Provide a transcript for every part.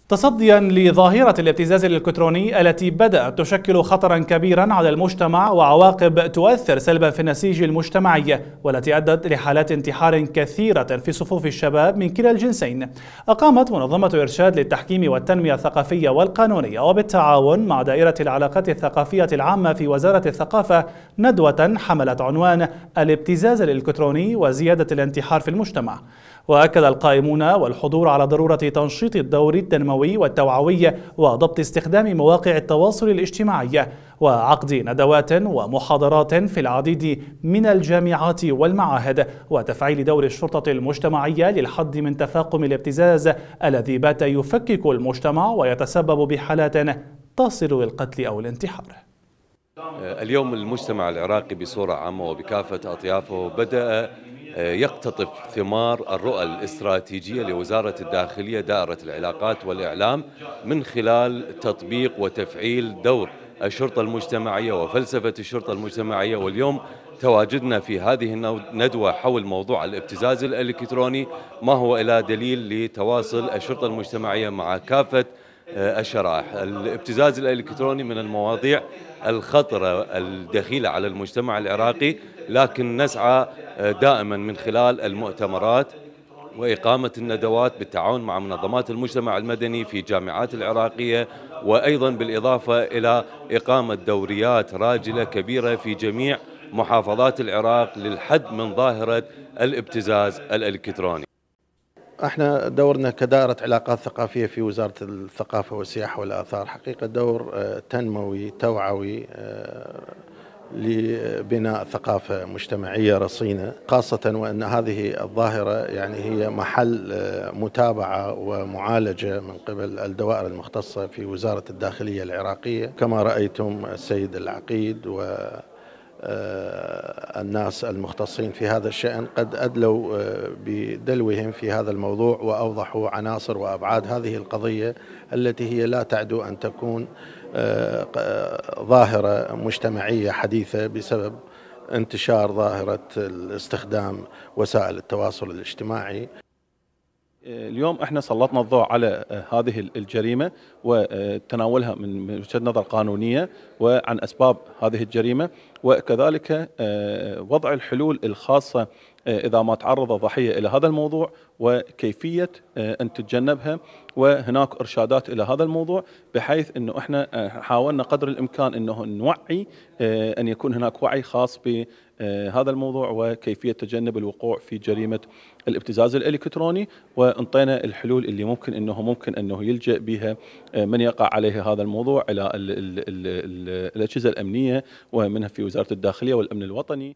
تصديا لظاهرة الابتزاز الإلكتروني التي بدأت تشكل خطرا كبيرا على المجتمع وعواقب تؤثر سلبا في النسيج المجتمعي والتي أدت لحالات انتحار كثيرة في صفوف الشباب من كلا الجنسين، أقامت منظمة إرشاد للتحكيم والتنمية الثقافية والقانونية وبالتعاون مع دائرة العلاقات الثقافية العامة في وزارة الثقافة ندوة حملت عنوان الابتزاز الإلكتروني وزيادة الانتحار في المجتمع. وأكد القائمون والحضور على ضرورة تنشيط الدور التنموي والتوعوي وضبط استخدام مواقع التواصل الاجتماعي وعقد ندوات ومحاضرات في العديد من الجامعات والمعاهد وتفعيل دور الشرطة المجتمعية للحد من تفاقم الابتزاز الذي بات يفكك المجتمع ويتسبب بحالات تصل للقتل أو الانتحار. اليوم المجتمع العراقي بصورة عامة وبكافة أطيافه بدأ يقتطف ثمار الرؤى الاستراتيجية لوزارة الداخلية دائرة العلاقات والإعلام من خلال تطبيق وتفعيل دور الشرطة المجتمعية وفلسفة الشرطة المجتمعية. واليوم تواجدنا في هذه الندوة حول موضوع الابتزاز الإلكتروني ما هو إلا دليل لتواصل الشرطة المجتمعية مع كافة الشرائح. الابتزاز الإلكتروني من المواضيع الخطرة الدخيلة على المجتمع العراقي، لكن نسعى دائما من خلال المؤتمرات وإقامة الندوات بالتعاون مع منظمات المجتمع المدني في جامعات العراقية، وأيضا بالإضافة إلى إقامة دوريات راجلة كبيرة في جميع محافظات العراق للحد من ظاهرة الابتزاز الإلكتروني. احنا دورنا كدائرة علاقات ثقافية في وزارة الثقافة والسياحة والآثار حقيقة دور تنموي توعوي لبناء ثقافة مجتمعية رصينة، خاصة وأن هذه الظاهرة يعني هي محل متابعة ومعالجة من قبل الدوائر المختصة في وزارة الداخلية العراقية. كما رأيتم السيد العقيد الناس المختصين في هذا الشأن قد أدلوا بدلوهم في هذا الموضوع وأوضحوا عناصر وأبعاد هذه القضية التي هي لا تعدو أن تكون ظاهرة مجتمعية حديثة بسبب انتشار ظاهرة استخدام وسائل التواصل الاجتماعي. اليوم احنا سلطنا الضوء على هذه الجريمة وتناولها من وجهة نظر قانونية وعن أسباب هذه الجريمة، وكذلك وضع الحلول الخاصة إذا ما تعرض الضحية إلى هذا الموضوع وكيفية أن تتجنبها، وهناك إرشادات إلى هذا الموضوع بحيث أنه إحنا حاولنا قدر الإمكان أنه نوعي أن يكون هناك وعي خاص بهذا الموضوع وكيفية تجنب الوقوع في جريمة الابتزاز الإلكتروني، وانطينا الحلول اللي ممكن أنه يلجأ بها من يقع عليه هذا الموضوع إلى الأجهزة الأمنية ومنها في وزارة الداخلية والأمن الوطني.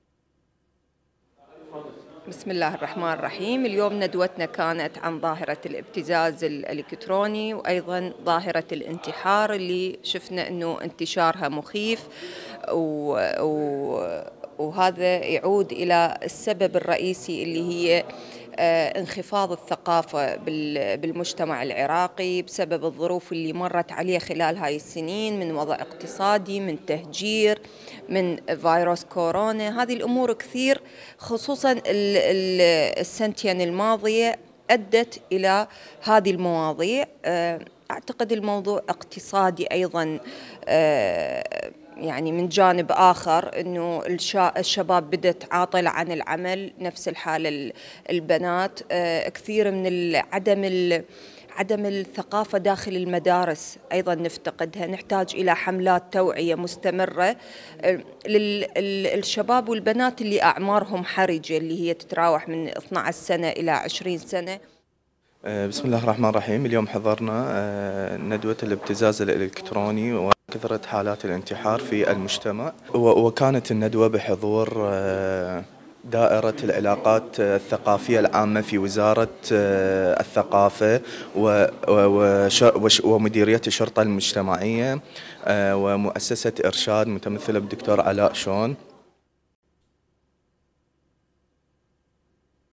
بسم الله الرحمن الرحيم. اليوم ندوتنا كانت عن ظاهرة الابتزاز الإلكتروني وأيضا ظاهرة الانتحار اللي شفنا أنه انتشارها مخيف، وهذا يعود إلى السبب الرئيسي اللي هي انخفاض الثقافة بالمجتمع العراقي بسبب الظروف اللي مرت عليه خلال هاي السنين من وضع اقتصادي، من تهجير، من فيروس كورونا. هذه الأمور كثير خصوصا السنتين الماضية أدت إلى هذه المواضيع. أعتقد الموضوع اقتصادي أيضا، يعني من جانب آخر أنه الشباب بدت عاطلة عن العمل، نفس الحال البنات. كثير من عدم الثقافة داخل المدارس أيضا نفتقدها. نحتاج إلى حملات توعية مستمرة للشباب والبنات اللي أعمارهم حرجة، اللي هي تتراوح من 12 سنة إلى 20 سنة. بسم الله الرحمن الرحيم. اليوم حضرنا ندوة الابتزاز الإلكتروني وكثرة حالات الانتحار في المجتمع، وكانت الندوة بحضور دائرة العلاقات الثقافية العامة في وزارة الثقافة ومديرية الشرطة المجتمعية ومؤسسة إرشاد متمثلة بالدكتور علاء شون.